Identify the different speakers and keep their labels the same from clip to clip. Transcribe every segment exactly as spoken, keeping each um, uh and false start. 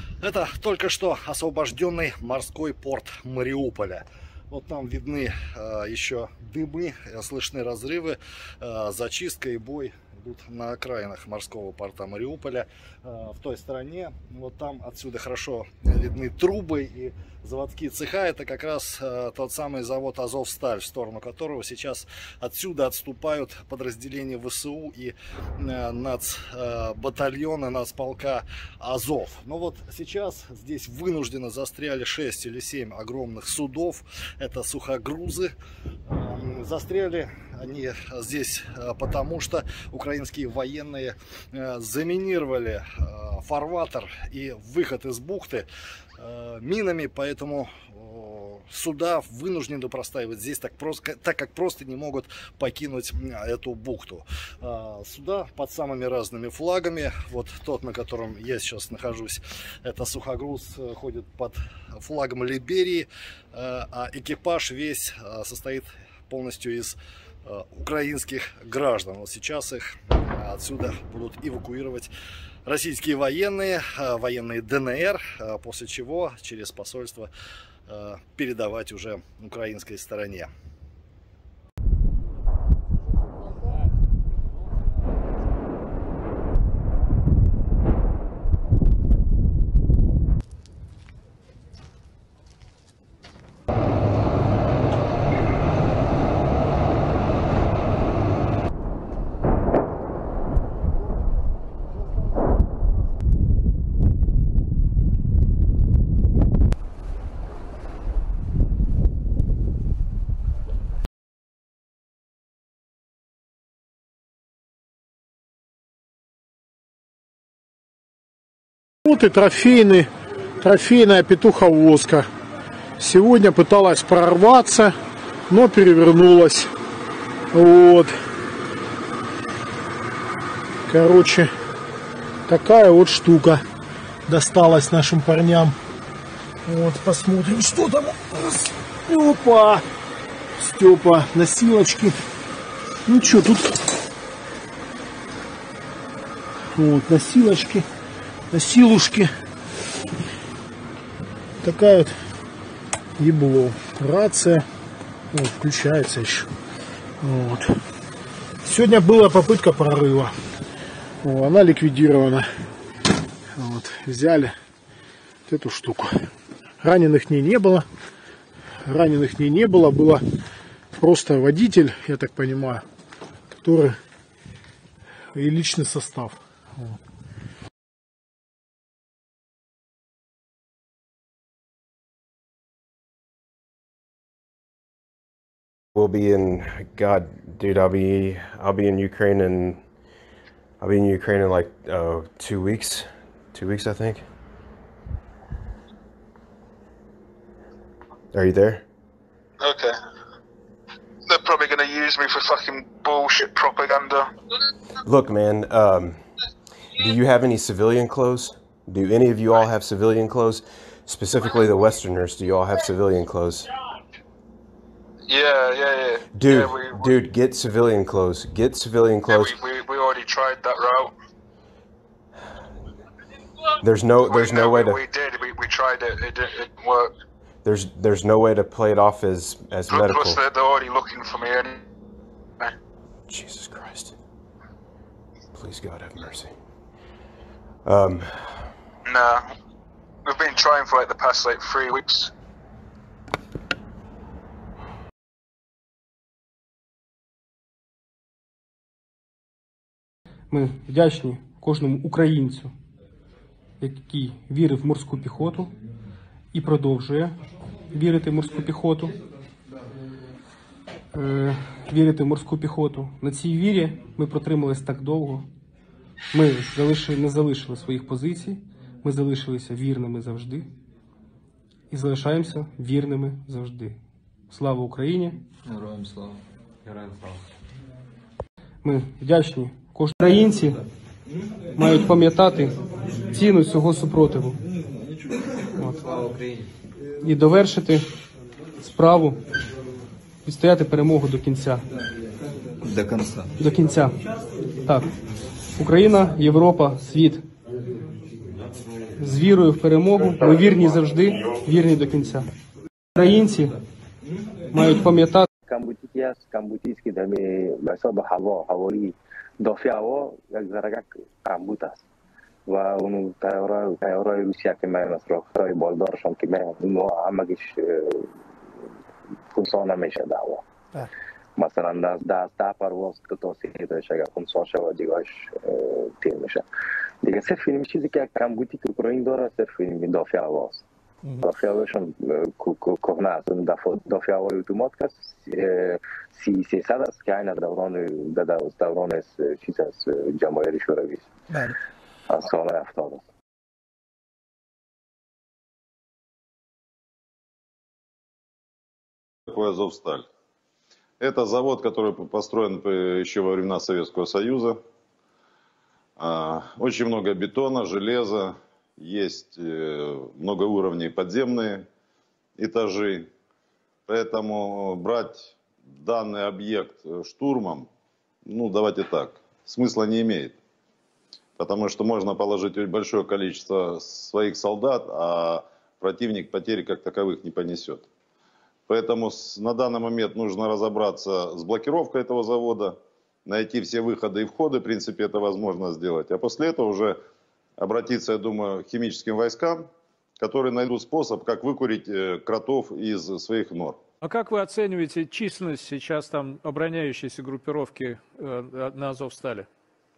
Speaker 1: Это только что освобожденный морской порт Мариуполя. Вот там видны э, еще дымы, слышны разрывы, э, зачистка и бой идут на окраинах морского порта Мариуполя. Э, в той стороне, вот там отсюда хорошо видны трубы и заводские цеха. Это как раз э, тот самый завод Азовсталь, в сторону которого сейчас отсюда отступают подразделения ВСУ и э, нацбатальоны, э, нацполка Азов. Но вот сейчас здесь вынужденно застряли шесть или семь огромных судов. Это сухогрузы. Э, застряли они здесь э, потому, что украинские военные э, заминировали э, фарватер и выход из бухты э, минами, поэтому э, суда вынуждены простаивать здесь, так, просто, так как просто не могут покинуть эту бухту. Э, суда под самыми разными флагами. Вот тот, на котором я сейчас нахожусь, это сухогруз, э, ходит под флагом Либерии, э, а экипаж весь э, состоит полностью из украинских граждан. Вот сейчас их отсюда будут эвакуировать российские военные, военные ДНР, после чего через посольство передавать уже украинской стороне.
Speaker 2: Вот и трофейный, трофейная петуховозка. Сегодня пыталась прорваться, но перевернулась. Вот. Короче, такая вот штука досталась нашим парням. Вот, посмотрим, что там. Опа! Степа, носилочки. Ну что, тут вот носилочки. Носилушки. Такая вот ебло. Рация. Вот, включается еще. Вот. Сегодня была попытка прорыва. О, она ликвидирована. Вот, взяли вот эту штуку. Раненых ней не было. Раненых ней не было. Было просто водитель, я так понимаю, который и личный состав. Вот.
Speaker 3: We'll be in, God, dude, I'll be, I'll be in Ukraine in, I'll be in Ukraine in like, uh, two weeks, two weeks, I think. Are you there?
Speaker 4: Okay. They're probably going to use me for fucking bullshit propaganda.
Speaker 3: Look, man, um, do you have any civilian clothes? Do any of you all have civilian clothes? Specifically the Westerners, do you all have civilian clothes?
Speaker 4: Yeah, yeah, yeah.
Speaker 3: Dude,
Speaker 4: yeah, we, we,
Speaker 3: dude, get civilian clothes. Get civilian clothes.
Speaker 4: Yeah, we, we, we already tried that route.
Speaker 3: There's no, there's
Speaker 4: we,
Speaker 3: no
Speaker 4: no,
Speaker 3: way
Speaker 4: we,
Speaker 3: to.
Speaker 4: We did. We, we tried it. It didn't, it didn't work.
Speaker 3: There's, there's no way to play it off as, as
Speaker 4: Plus,
Speaker 3: medical.
Speaker 4: Plus, they're, they're already looking for me anyway.
Speaker 3: Jesus Christ! Please, God, have mercy. Um.
Speaker 4: Nah, we've been trying for like the past like three weeks.
Speaker 5: Ми вдячні кожному українцю, який вірив в морську піхоту і продовжує вірити в морську піхоту. Е, вірити в морську піхоту. На цій вірі ми протримались так довго. Ми залишили, не залишили своїх позицій, ми залишилися вірними завжди і залишаємося вірними завжди. Слава Україні!
Speaker 6: Героям слава! Героям слава!
Speaker 5: Ми вдячні. Кожні українці мають пам'ятати ціну цього супротиву. От.
Speaker 6: Слава Україні!
Speaker 5: І довершити справу, відстояти перемогу до кінця.
Speaker 6: До кінця.
Speaker 5: До кінця. Так. Україна, Європа, світ. з вірою в перемогу. Ми вірні завжди, вірні до кінця. Українці мають пам'ятати.
Speaker 7: Камбутики است камбутийский дами حساب هوا هوایی دافع هوا یک ذره کمبود است و اون تیارای تیارای روسیه که میان است راکتای بالدارشان که میان اونها همگیش خونسا نمیشه دعوا مثلا از ده ده پرواز تا سه تاش اگر خونسا شود دیگهش تیر میشه دیگه صرف این چیزی که کمبودی که اوکراین داره صرف این دافع هوا است دافع هواشون کهنه است دافع هوای اتومات است سی سیصد است که این دوران دوران چیز است جمهوری شوروی است از سال هفتاد است.
Speaker 8: Такое Азовсталь. Это завод, который построен еще во времена Советского Союза. Очень много бетона, железа, есть много уровней подземные этажи. Поэтому брать данный объект штурмом, ну давайте так, смысла не имеет. Потому что можно положить большое количество своих солдат, а противник потери как таковых не понесет. Поэтому на данный момент нужно разобраться с блокировкой этого завода, найти все выходы и входы, в принципе, это возможно сделать. А после этого уже обратиться, я думаю, к химическим войскам, которые найдут способ, как выкурить кротов из своих нор.
Speaker 9: А как вы оцениваете численность сейчас там обороняющейся группировки э, на Азовстале?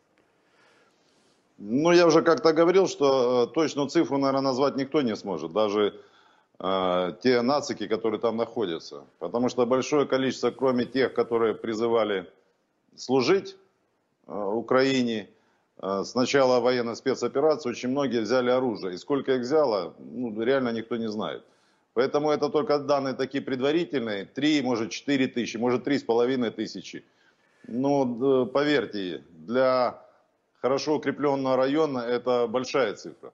Speaker 8: Ну, я уже как-то говорил, что э, точную цифру, наверное, назвать никто не сможет. Даже э, те нацики, которые там находятся. Потому что большое количество, кроме тех, которые призывали служить э, Украине, э, с начала военной спецоперации, очень многие взяли оружие. И сколько их взяло, ну, реально никто не знает. Поэтому это только данные такие предварительные. Три, может, четыре тысячи, может, три с половиной тысячи. Но поверьте, для хорошо укрепленного района это большая цифра.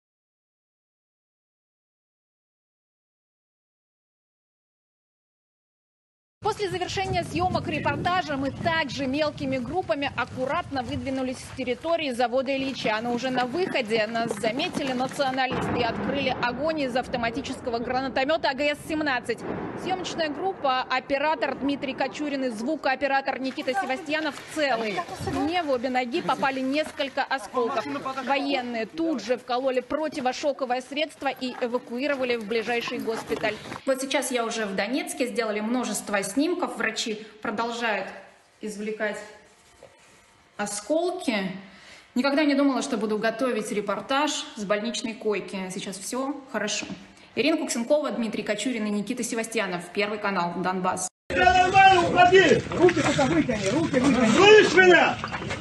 Speaker 10: После завершения съемок репортажа мы также мелкими группами аккуратно выдвинулись с территории завода Ильича. Но уже на выходе нас заметили националисты и открыли огонь из автоматического гранатомета А Г С семнадцать. Съемочная группа, оператор Дмитрий Кочурин и звукооператор Никита Севастьянов целые. Мне в обе ноги попали несколько осколков. Военные тут же вкололи противошоковое средство и эвакуировали в ближайший госпиталь. Вот сейчас я уже в Донецке, сделали множество снимков, врачи продолжают извлекать осколки. Никогда не думала, что буду готовить репортаж с больничной койки. Сейчас все хорошо. Ирина Куксенкова, Дмитрий Кочурин и Никита Севастьянов. Первый канал, Донбасс.
Speaker 11: Нормально, уходи! Руки только вытяни, руки вытяни. Слышишь меня?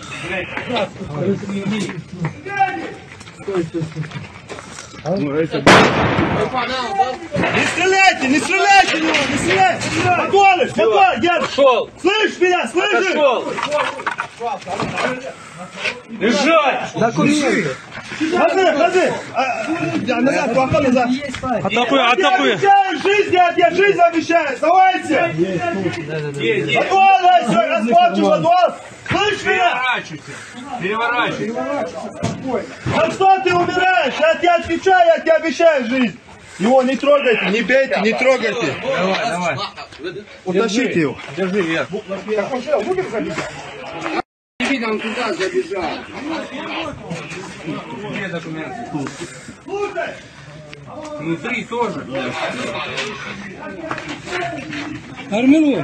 Speaker 11: Не стреляйте, не стреляйте в него, не стреляйте! Подвалишь, подвалишь, я... Пошел! Слышишь меня, слышишь? Пошел! Лежать! Документы! Ходи, ходи! Назад, пока назад! Атакуй, атакуй! Обещаю жизнь, я тебе жизнь обещаю, давайте! Подвал, давай, расплачу подвал! Слышишь меня? Переворачивайся! А что ты умираешь? Я тебе отвечаю, я тебе обещаю жизнь! Его не трогайте, не бейте, не трогайте! Давай, давай! Утащите его! Держи вверх! Как он сюда, будем забежать? Он туда забежал. Где документы? Тут. Внутри тоже. Армину.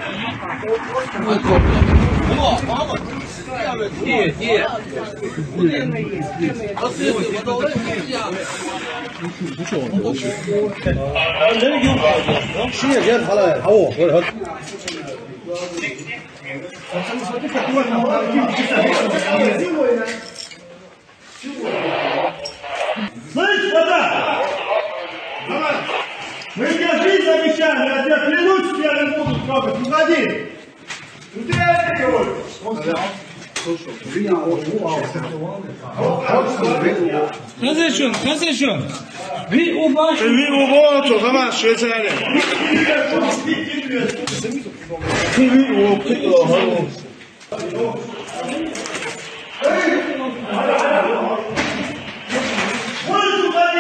Speaker 11: Где, где? Ну что он? Все, я хала, хао, вот. Слышь, вода! Давай! Мы тебе жизнь обещаем, я тебя клянусь, тебя не буду трогать. Уходи! Ну ты это говоришь! Разрешен, разрешен! Ви убачу! Ви убачу, давай, что это надо? Ви убачу! Можешь уходить!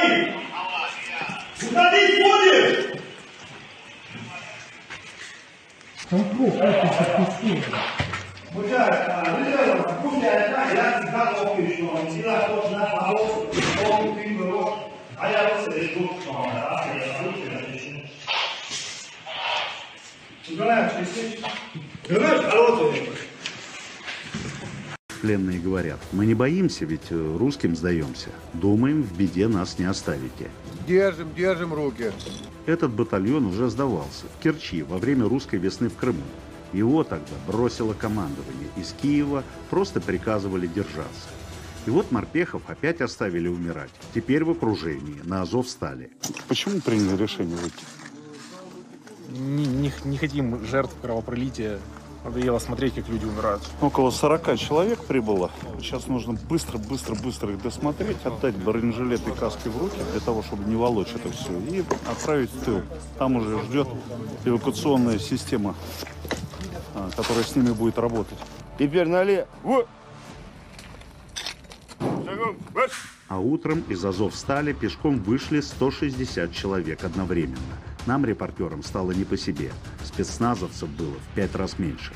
Speaker 12: Пленные говорят, мы не боимся, ведь русским сдаемся. Думаем, в беде нас не оставите.
Speaker 13: Держим, держим руки.
Speaker 12: Этот батальон уже сдавался в Керчи во время русской весны в Крыму. Его тогда бросило командование. Из Киева просто приказывали держаться. И вот морпехов опять оставили умирать. Теперь в окружении, на Азовстали.
Speaker 14: Почему приняли решение выйти?
Speaker 15: Не, не, не хотим жертв кровопролития. Надоело смотреть, как люди умирают.
Speaker 14: Около сорока человек прибыло. Сейчас нужно быстро-быстро-быстро их досмотреть, отдать бронежилеты и каски в руки, для того, чтобы не волочь это все, и отправить в тыл. Там уже ждет эвакуационная система, которая с ними будет работать.
Speaker 13: Теперь налево.
Speaker 12: А утром из Азовстали пешком вышли сто шестьдесят человек одновременно. Нам, репортерам, стало не по себе. Спецназовцев было в пять раз меньше.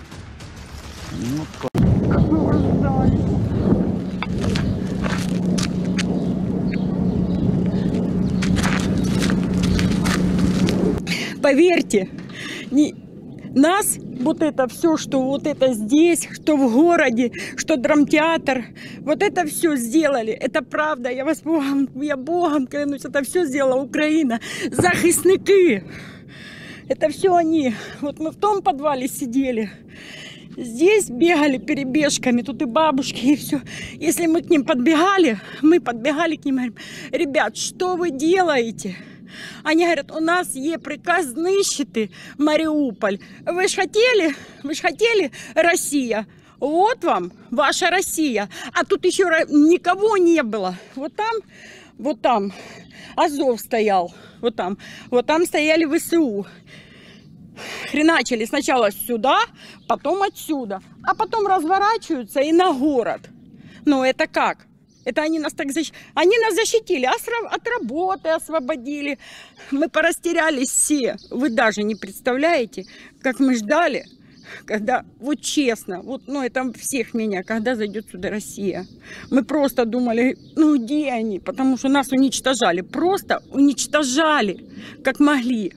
Speaker 16: Поверьте, не... нас вот это все, что вот это здесь, что в городе, что драмтеатр, вот это все сделали. Это правда, я вас Богом, я Богом клянусь, это все сделала Украина. Захисники. Это все они. Вот мы в том подвале сидели. Здесь бегали перебежками, тут и бабушки, и все. Если мы к ним подбегали, мы подбегали к ним и говорим: ребят, что вы делаете? Они говорят, у нас есть приказ знищити Маріуполь. Вы ж хотели, вы ж хотели Россия. Вот вам ваша Россия. А тут еще никого не было. Вот там, вот там Азов стоял. Вот там, вот там стояли ВСУ. Хреначили сначала сюда, потом отсюда. А потом разворачиваются и на город. Ну это как? Это они нас так защитили. Они нас защитили, от работы освободили. Мы порастерялись все. Вы даже не представляете, как мы ждали, когда, вот честно, вот, ну это всех меня, когда зайдет сюда Россия. Мы просто думали, ну где они? Потому что нас уничтожали. Просто уничтожали, как могли.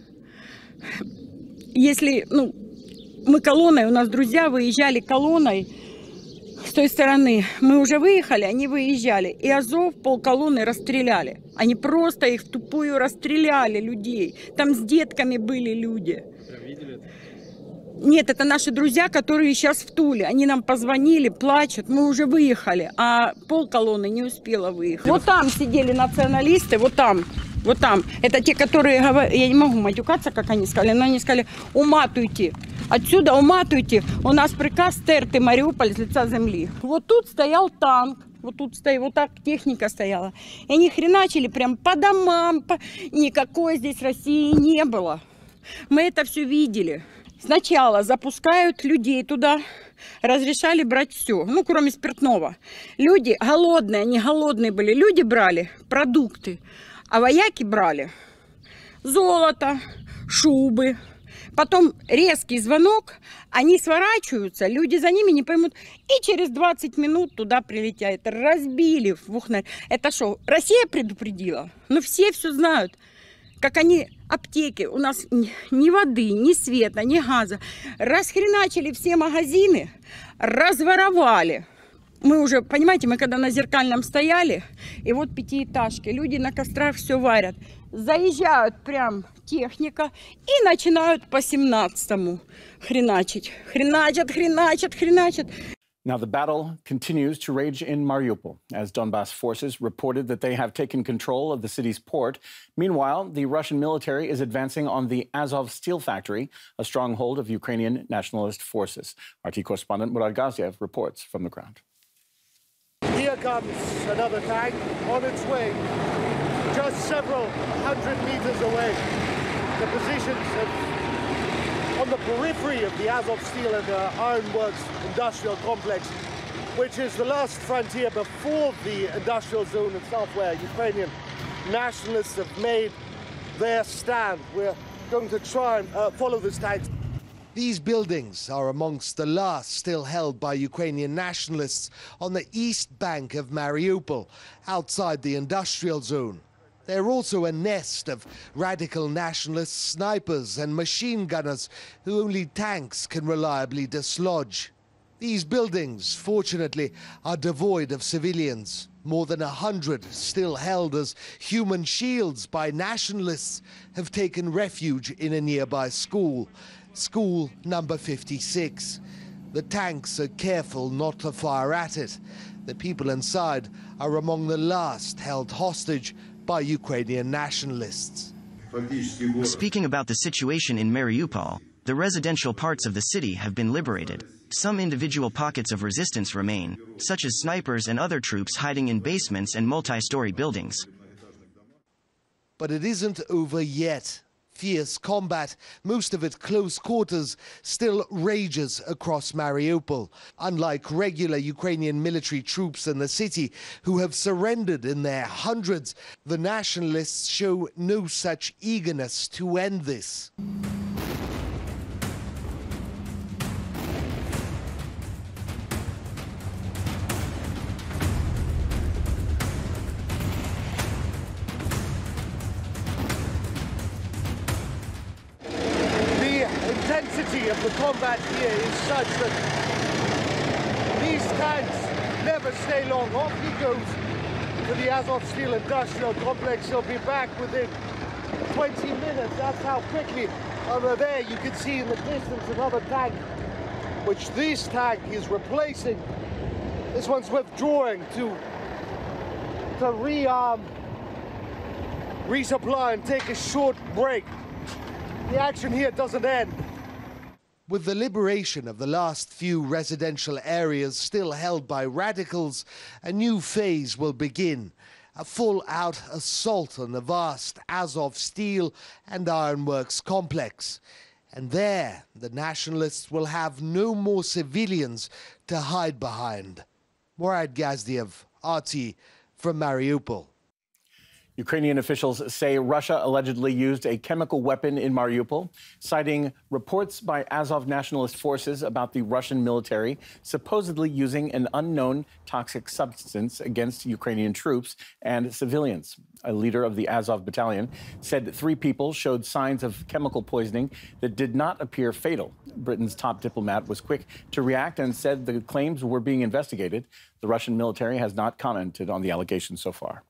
Speaker 16: Если, ну, мы колонной, у нас друзья выезжали колонной с той стороны. Мы уже выехали, они выезжали. И Азов полколонны расстреляли. Они просто их в тупую расстреляли, людей. Там с детками были люди.
Speaker 15: Видели это?
Speaker 16: Нет, это наши друзья, которые сейчас в Туле. Они нам позвонили, плачут. Мы уже выехали, а полколонны не успела выехать. Вот там сидели националисты, вот там. Вот там. Это те, которые говорят, я не могу матюкаться, как они сказали, но они сказали, уматуйте. Отсюда уматуйте. У нас приказ стерти Мариуполь с лица земли. Вот тут стоял танк. Вот тут стоял, вот так техника стояла. И они хреначили прям по домам. По... Никакой здесь России не было. Мы это все видели. Сначала запускают людей туда. Разрешали брать все. Ну, кроме спиртного. Люди голодные, они голодные были. Люди брали продукты. А вояки брали золото, шубы. Потом резкий звонок, они сворачиваются, люди за ними не поймут. И через двадцать минут туда прилетят. Разбили в Вухнарь. Это что, Россия предупредила? Ну все все знают. Как они, аптеки, у нас ни воды, ни света, ни газа. Расхреначили все магазины, разворовали. Мы уже, понимаете, мы когда на Зеркальном стояли, и вот пятиэтажки, люди на кострах все варят. Заезжают прям техника и начинают по семнадцатому хреначить. Хреначат, хреначат, хреначат.
Speaker 17: Now the battle continues to rage in Mariupol, as Donbass forces reported that they have taken control of the city's port. Meanwhile, the Russian military is advancing on the Azov steel factory, a stronghold of Ukrainian nationalist forces. R T correspondent Murad Gaziev reports from the ground.
Speaker 2: Here comes another tank on its way, just several hundred meters away. The positions of, on the periphery of the Azov Steel and uh, Ironworks industrial complex, which is the last frontier before the industrial zone itself, where Ukrainian nationalists have made their stand. We're going to try and uh, follow this tank.
Speaker 18: These buildings are amongst the last still held by Ukrainian nationalists on the east bank of Mariupol, outside the industrial zone. They're also a nest of radical nationalist snipers and machine gunners who only tanks can reliably dislodge. These buildings, fortunately, are devoid of civilians. More than a hundred, still held as human shields by nationalists, have taken refuge in a nearby school. School number fifty-six. The tanks are careful not to fire at it. The people inside are among the last held hostage by Ukrainian nationalists.
Speaker 19: Speaking about the situation in Mariupol, the residential parts of the city have been liberated. Some individual pockets of resistance remain, such as snipers and other troops hiding in basements and multi-story buildings.
Speaker 18: But it isn't over yet. Fierce combat, most of it close quarters, still rages across Mariupol. Unlike regular Ukrainian military troops in the city, who have surrendered in their hundreds, the nationalists show no such eagerness to end this. The intensity of the combat here is such that these tanks never stay long. Off he goes to the Azov Steel Industrial Complex. He'll be back within twenty minutes. That's how quickly. Over there you can see in the distance another tank, which this tank is replacing. This one's withdrawing to, to rearm, resupply and take a short break. The action here doesn't end. With the liberation of the last few residential areas still held by radicals, a new phase will begin. A full-out assault on the vast Azov Steel and Ironworks complex. And there, the nationalists will have no more civilians to hide behind. Morad Gazdiev, R T, from Mariupol.
Speaker 17: Ukrainian officials say Russia allegedly used a chemical weapon in Mariupol, citing reports by Azov nationalist forces about the Russian military supposedly using an unknown toxic substance against Ukrainian troops and civilians. A leader of the Azov battalion said three people showed signs of chemical poisoning that did not appear fatal. Britain's top diplomat was quick to react and said the claims were being investigated. The Russian military has not commented on the allegations so far.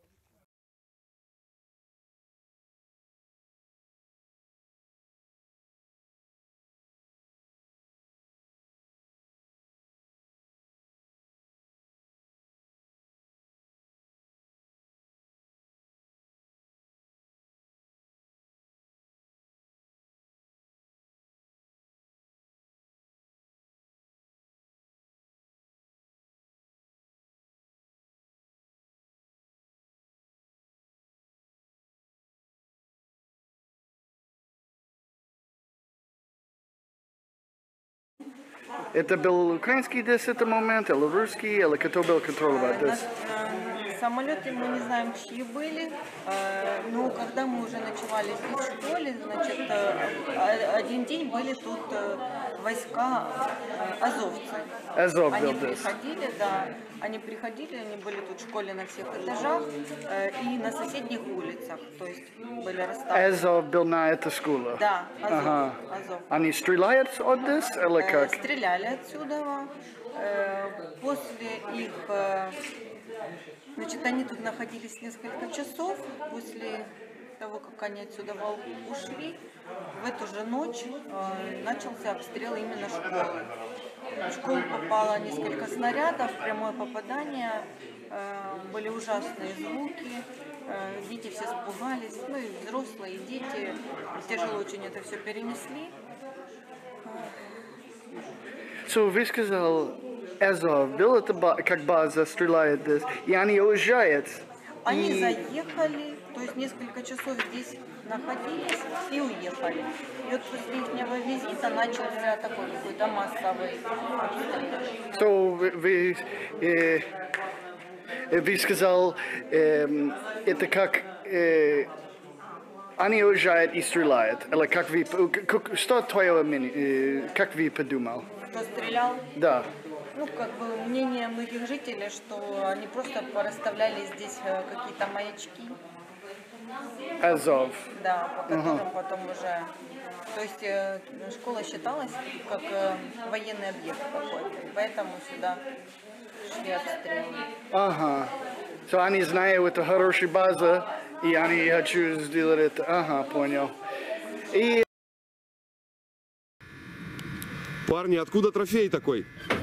Speaker 20: Это был украинский десс этот момент, или русский, или кто был контролировать десс?
Speaker 21: Самолеты мы не знаем, чьи были, но когда мы уже ночевали здесь в школе, значит, один день были тут войска азовцы.
Speaker 20: Азов
Speaker 21: они
Speaker 20: был
Speaker 21: приходили, да, они приходили, они были тут в школе на всех этажах и на соседних улицах, то есть были расставлены.
Speaker 20: Азов был на этой школе?
Speaker 21: Да, Азов.
Speaker 20: Ага.
Speaker 21: Азов.
Speaker 20: Они стреляют от здесь, или как?
Speaker 21: Стреляли отсюда. После их... Значит, они тут находились несколько часов. После того, как они отсюда ушли, в эту же ночь э, начался обстрел именно школы. В школу попало несколько снарядов, прямое попадание, э, были ужасные звуки, э, дети все испугались, ну и взрослые, и дети тяжело очень это все перенесли.
Speaker 20: So, вы сказали, Азов был это как база, стреляет здесь, и они уезжают.
Speaker 21: Они
Speaker 20: и...
Speaker 21: заехали, то есть несколько часов здесь находились и уехали. И вот после их визита начался такой какой-то массовый обстрел.
Speaker 20: So, вы, э, вы сказали, э, это как... Э, они уезжают и стреляют. Или как вы, что твое мнение, как вы подумал?
Speaker 21: Кто стрелял?
Speaker 20: Да.
Speaker 21: Ну, как бы мнение многих жителей, что они просто порасставляли здесь какие-то маячки.
Speaker 20: Азов.
Speaker 21: Да, по которым
Speaker 20: Uh-huh.
Speaker 21: потом уже... То есть э, школа считалась как э, военный объект какой-то, поэтому сюда шли обстрелы.
Speaker 20: Ага. So они знают, это хорошая база, и они хотят сделать это. Ага, понял. И...
Speaker 1: Парни, откуда трофей такой?